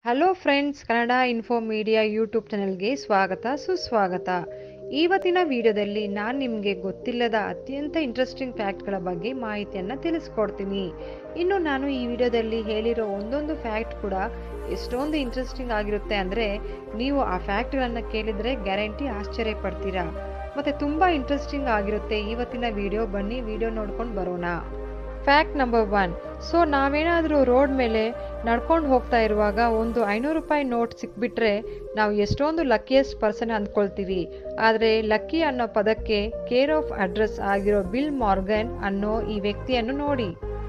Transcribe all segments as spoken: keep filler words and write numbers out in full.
Hello friends, Kannada info media YouTube ಚಾನೆಲ್ಗೆ ಸ್ವಾಗತ ಸುಸ್ವಾಗತ. ಇವತ್ತಿನ ವಿಡಿಯೋದಲ್ಲಿ ನಾನು ನಿಮಗೆ ಗೊತ್ತಿಲ್ಲದ ಅತ್ಯಂತ ಇಂಟ್ರೆಸ್ಟಿಂಗ್ ಫ್ಯಾಕ್ಟ್ಗಳ ಬಗ್ಗೆ ಮಾಹಿತಿಯನ್ನು ತಿಳಿಸ್ಕೊಡ್ತೀನಿ. ಇನ್ನು ನಾನು ಈ ವಿಡಿಯೋದಲ್ಲಿ ಹೇಳಿರೋ ಒಂದೊಂದು ಫ್ಯಾಕ್ಟ್ ಕೂಡ ಎಷ್ಟೊಂದು ಇಂಟ್ರೆಸ್ಟಿಂಗ್ ಆಗಿರುತ್ತೆ ಅಂದರೆ ನೀವು ಆ ಫ್ಯಾಕ್ಟ್ಗಳನ್ನು ಕೇಳಿದರೆ ಗ್ಯಾರಂಟಿ ಆಶ್ಚರ್ಯ ಪಡ್ತೀರಾ. ಮತ್ತು ತುಂಬ ಇಂಟ್ರೆಸ್ಟಿಂಗ್ ಆಗಿರುತ್ತೆ ಇವತ್ತಿನ ವಿಡಿಯೋ. ಬನ್ನಿ ವಿಡಿಯೋ ನೋಡ್ಕೊಂಡು ಬರೋಣ. Fact number one. ಸೊ ನಾವೇನಾದರೂ ರೋಡ್ ಮೇಲೆ ನಡ್ಕೊಂಡು ಹೋಗ್ತಾ ಇರುವಾಗ ಒಂದು ಐನೂರು ರೂಪಾಯಿ ನೋಟ್ ಸಿಕ್ಬಿಟ್ರೆ ನಾವು ಎಷ್ಟೊಂದು ಲಕ್ಕಿಯೆಸ್ಟ್ ಪರ್ಸನ್ ಅಂದ್ಕೊಳ್ತೀವಿ. ಆದರೆ ಲಕ್ಕಿ ಅನ್ನೋ ಪದಕ್ಕೆ ಕೇರ್ ಆಫ್ ಅಡ್ರೆಸ್ ಆಗಿರೋ ಬಿಲ್ ಮಾರ್ಗನ್ ಅನ್ನೋ ಈ ವ್ಯಕ್ತಿಯನ್ನು ನೋಡಿ.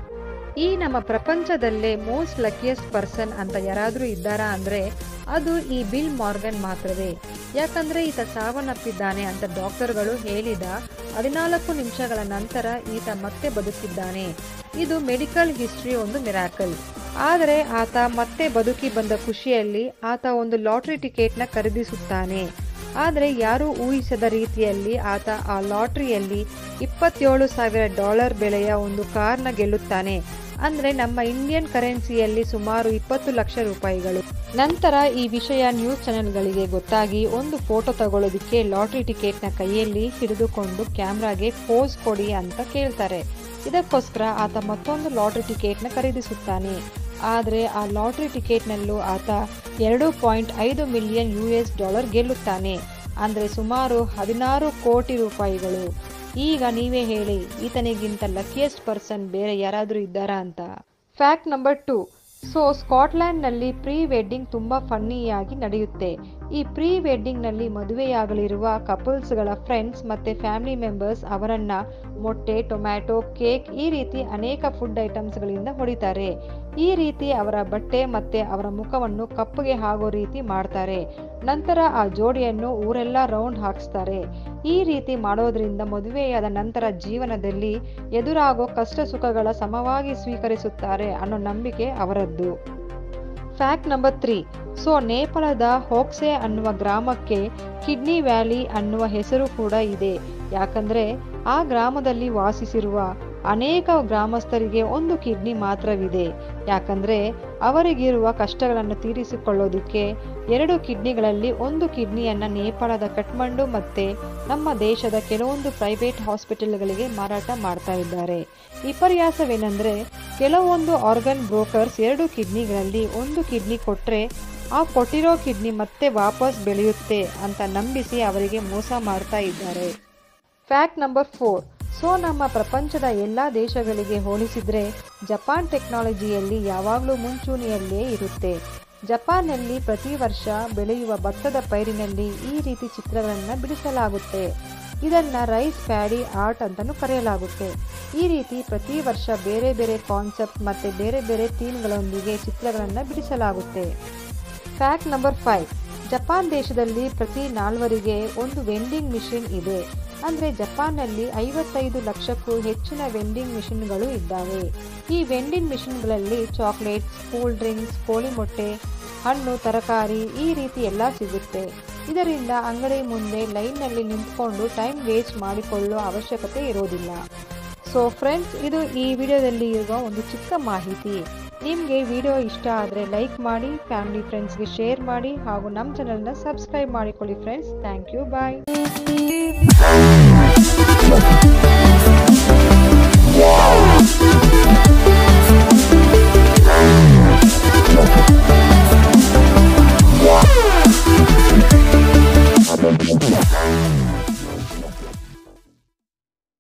ಈ ನಮ್ಮ ಪ್ರಪಂಚದಲ್ಲೇ ಮೋಸ್ಟ್ ಲಕ್ಕಿಯೆಸ್ಟ್ ಪರ್ಸನ್ ಅಂತ ಯಾರಾದರೂ ಇದ್ದಾರಾ ಅಂದರೆ ಅದು ಈ ಬಿಲ್ ಮಾರ್ಗನ್ ಮಾತ್ರವೇ. ಯಾಕಂದರೆ ಈತ ಸಾವನ್ನಪ್ಪಿದ್ದಾನೆ ಅಂತ ಡಾಕ್ಟರ್ಗಳು ಹೇಳಿದ ಹದಿನಾಲ್ಕು ನಿಮಿಷಗಳ ನಂತರ ಈತ ಮತ್ತೆ ಬದುಕಿದ್ದಾನೆ. ಇದು ಮೆಡಿಕಲ್ ಹಿಸ್ಟ್ರಿ ಒಂದು ಮಿರಾಕಲ್. ಆದರೆ ಆತ ಮತ್ತೆ ಬದುಕಿ ಬಂದ ಖುಷಿಯಲ್ಲಿ ಆತ ಒಂದು ಲಾಟ್ರಿ ಟಿಕೆಟ್ನ ಖರೀದಿಸುತ್ತಾನೆ. ಆದರೆ ಯಾರೂ ಊಹಿಸದ ರೀತಿಯಲ್ಲಿ ಆತ ಆ ಲಾಟ್ರಿಯಲ್ಲಿ ಇಪ್ಪತ್ತೇಳು ಸಾವಿರ ಡಾಲರ್ ಬೆಲೆಯ ಒಂದು ಕಾರ್ನ ಗೆಲ್ಲುತ್ತಾನೆ. ಅಂದರೆ ನಮ್ಮ ಇಂಡಿಯನ್ ಕರೆನ್ಸಿಯಲ್ಲಿ ಸುಮಾರು ಇಪ್ಪತ್ತು ಲಕ್ಷ ರೂಪಾಯಿಗಳು. ನಂತರ ಈ ವಿಷಯ ನ್ಯೂಸ್ ಚಾನೆಲ್ಗಳಿಗೆ ಗೊತ್ತಾಗಿ ಒಂದು ಫೋಟೋ ತಗೊಳ್ಳೋದಕ್ಕೆ ಲಾಟ್ರಿ ಟಿಕೆಟ್ನ ಕೈಯಲ್ಲಿ ಹಿಡಿದುಕೊಂಡು ಕ್ಯಾಮ್ರಾಗೆ ಪೋಸ್ ಕೊಡಿ ಅಂತ ಕೇಳ್ತಾರೆ. ಇದಕ್ಕೋಸ್ಕರ ಆತ ಮತ್ತೊಂದು ಲಾಟ್ರಿ ಟಿಕೆಟ್ನ ಖರೀದಿಸುತ್ತಾನೆ. ಆದರೆ ಆ ಲಾಟ್ರಿ ಟಿಕೆಟ್ನಲ್ಲೂ ಆತ ಎರಡು ಪಾಯಿಂಟ್ ಐದು ಮಿಲಿಯನ್ ಯು ಎಸ್ ಡಾಲರ್ ಗೆಲ್ಲುತ್ತಾನೆ. ಅಂದರೆ ಸುಮಾರು ಹದಿನಾರು ಕೋಟಿ ರೂಪಾಯಿಗಳು. ಈಗ ನೀವೇ ಹೇಳಿ, ಈತನಿಗಿಂತ ಲಕ್ಕಿಯೆಸ್ಟ್ ಪರ್ಸನ್ ಬೇರೆ ಯಾರಾದರೂ ಇದ್ದಾರಾ ಅಂತ. Fact number two. ಸೊ ಸ್ಕಾಟ್ಲ್ಯಾಂಡ್ನಲ್ಲಿ ಪ್ರೀ ವೆಡ್ಡಿಂಗ್ ತುಂಬ ಫನ್ನಿಯಾಗಿ ನಡೆಯುತ್ತೆ. ಈ ಪ್ರೀ ವೆಡ್ಡಿಂಗ್ನಲ್ಲಿ ಮದುವೆಯಾಗಲಿರುವ ಕಪಲ್ಸ್ಗಳ ಫ್ರೆಂಡ್ಸ್ ಮತ್ತು ಫ್ಯಾಮಿಲಿ ಮೆಂಬರ್ಸ್ ಅವರನ್ನು ಮೊಟ್ಟೆ, ಟೊಮ್ಯಾಟೊ, ಕೇಕ್ ಈ ರೀತಿ ಅನೇಕ ಫುಡ್ ಐಟಮ್ಸ್ಗಳಿಂದ ಹೊಡಿತಾರೆ. ಈ ರೀತಿ ಅವರ ಬಟ್ಟೆ ಮತ್ತು ಅವರ ಮುಖವನ್ನು ಕಪ್ಪಗೆ ಆಗೋ ರೀತಿ ಮಾಡ್ತಾರೆ. ನಂತರ ಆ ಜೋಡಿಯನ್ನು ಊರೆಲ್ಲ ರೌಂಡ್ ಹಾಕಿಸ್ತಾರೆ. ಈ ರೀತಿ ಮಾಡೋದ್ರಿಂದ ಮದುವೆಯಾದ ನಂತರ ಜೀವನದಲ್ಲಿ ಎದುರಾಗೋ ಕಷ್ಟ ಸುಖಗಳ ಸಮವಾಗಿ ಸ್ವೀಕರಿಸುತ್ತಾರೆ ಅನ್ನೋ ನಂಬಿಕೆ ಅವರದ್ದು. Fact number three. ಸೊ ನೇಪಾಳದ ಹೋಕ್ಸೆ ಅನ್ನುವ ಗ್ರಾಮಕ್ಕೆ ಕಿಡ್ನಿ ವ್ಯಾಲಿ ಅನ್ನುವ ಹೆಸರು ಕೂಡ ಇದೆ. ಯಾಕಂದರೆ ಆ ಗ್ರಾಮದಲ್ಲಿ ವಾಸಿಸಿರುವ ಅನೇಕ ಗ್ರಾಮಸ್ಥರಿಗೆ ಒಂದು ಕಿಡ್ನಿ ಮಾತ್ರವಿದೆ. ಯಾಕಂದರೆ ಅವರಿಗಿರುವ ಕಷ್ಟಗಳನ್ನು ತೀರಿಸಿಕೊಳ್ಳೋದಕ್ಕೆ ಎರಡು ಕಿಡ್ನಿಗಳಲ್ಲಿ ಒಂದು ಕಿಡ್ನಿಯನ್ನು ನೇಪಾಳದ ಕಠ್ಮಂಡು ಮತ್ತು ನಮ್ಮ ದೇಶದ ಕೆಲವೊಂದು ಪ್ರೈವೇಟ್ ಹಾಸ್ಪಿಟಲ್ಗಳಿಗೆ ಮಾರಾಟ ಮಾಡ್ತಾ ಇದ್ದಾರೆ. ವಿಪರ್ಯಾಸವೇನೆಂದರೆ ಕೆಲವೊಂದು ಆರ್ಗನ್ ಬ್ರೋಕರ್ಸ್ ಎರಡು ಕಿಡ್ನಿಗಳಲ್ಲಿ ಒಂದು ಕಿಡ್ನಿ ಕೊಟ್ಟರೆ ಆ ಕೊಟ್ಟಿರೋ ಕಿಡ್ನಿ ಮತ್ತೆ ವಾಪಸ್ ಬೆಳೆಯುತ್ತೆ ಅಂತ ನಂಬಿಸಿ ಅವರಿಗೆ ಮೋಸ ಮಾಡ್ತಾ ಇದ್ದಾರೆ. Fact number four. ಸೊ ನಮ್ಮ ಪ್ರಪಂಚದ ಎಲ್ಲ ದೇಶಗಳಿಗೆ ಹೋಲಿಸಿದರೆ ಜಪಾನ್ ಟೆಕ್ನಾಲಜಿಯಲ್ಲಿ ಯಾವಾಗಲೂ ಮುಂಚೂಣಿಯಲ್ಲೇ ಇರುತ್ತೆ. ಜಪಾನ್ನಲ್ಲಿ ಪ್ರತಿ ವರ್ಷ ಬೆಳೆಯುವ ಭತ್ತದ ಪೈರಿನಲ್ಲಿ ಈ ರೀತಿ ಚಿತ್ರಗಳನ್ನು ಬಿಡಿಸಲಾಗುತ್ತೆ. ಇದನ್ನು ರೈಸ್ ಪ್ಯಾಡಿ ಆರ್ಟ್ ಅಂತಲೂ ಕರೆಯಲಾಗುತ್ತೆ. ಈ ರೀತಿ ಪ್ರತಿ ವರ್ಷ ಬೇರೆ ಬೇರೆ ಕಾನ್ಸೆಪ್ಟ್ ಮತ್ತು ಬೇರೆ ಬೇರೆ ಥೀಮ್ಗಳೊಂದಿಗೆ ಚಿತ್ರಗಳನ್ನು ಬಿಡಿಸಲಾಗುತ್ತೆ. Fact number five. ಜಪಾನ್ ದೇಶದಲ್ಲಿ ಪ್ರತಿ ನಾಲ್ವರಿಗೆ ಒಂದು ವೆಂಡಿಂಗ್ ಮಿಷಿನ್ ಇದೆ. ಅಂದರೆ ಜಪಾನ್ನಲ್ಲಿ ಐವತ್ತೈದು ಲಕ್ಷಕ್ಕೂ ಹೆಚ್ಚಿನ ವೆಂಡಿಂಗ್ ಮಿಷಿನ್ಗಳು ಇದ್ದಾವೆ. ಈ ವೆಂಡಿಂಗ್ ಮಿಷಿನ್ಗಳಲ್ಲಿ ಚಾಕ್ಲೇಟ್ಸ್, ಕೂಲ್ ಡ್ರಿಂಕ್ಸ್, ಕೋಳಿ ಮೊಟ್ಟೆ, ಹಣ್ಣು, ತರಕಾರಿ ಈ ರೀತಿ ಎಲ್ಲ ಸಿಗುತ್ತೆ. ಇದರಿಂದ ಅಂಗಡಿ ಮುಂದೆ ಲೈನ್ನಲ್ಲಿ ನಿಂತ್ಕೊಂಡು ಟೈಮ್ ವೇಸ್ಟ್ ಮಾಡಿಕೊಳ್ಳೋ ಅವಶ್ಯಕತೆ ಇರೋದಿಲ್ಲ. ಸೊ ಫ್ರೆಂಡ್ಸ್, ಇದು ಈ ವಿಡಿಯೋದಲ್ಲಿ ಇರುವ ಒಂದು ಚಿಕ್ಕ ಮಾಹಿತಿ. ನಿಮಗೆ ವಿಡಿಯೋ ಇಷ್ಟ ಆದರೆ ಲೈಕ್ ಮಾಡಿ, ಫ್ಯಾಮಿಲಿ ಫ್ರೆಂಡ್ಸ್ಗೆ ಶೇರ್ ಮಾಡಿ ಹಾಗೂ ನಮ್ಮ ಚಾನಲ್ನ ಸಬ್ಸ್ಕ್ರೈಬ್ ಮಾಡಿಕೊಳ್ಳಿ ಫ್ರೆಂಡ್ಸ್. Thank you. ಬಾಯ್.